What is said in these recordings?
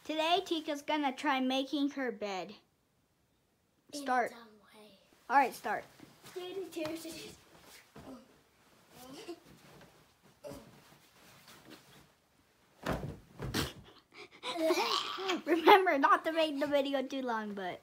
Today, Tika's gonna try making her bed. Start. In some way. All right, start. Remember not to make the video too long, but.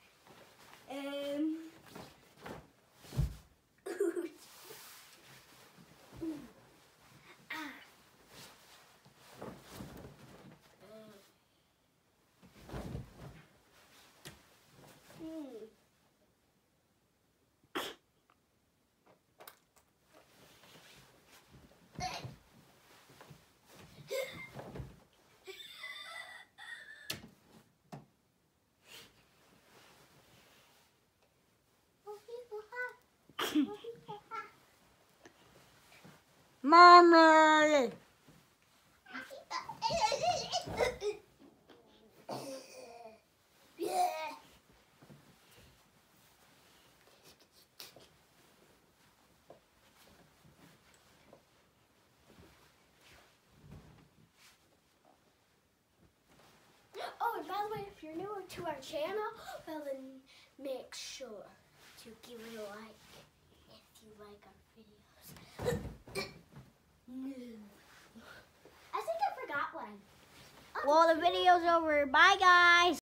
Mommy! Oh, and by the way, if you're new to our channel, well then make sure to give it a like if you like our videos. I think I forgot one. Well, the video's over. Bye, guys.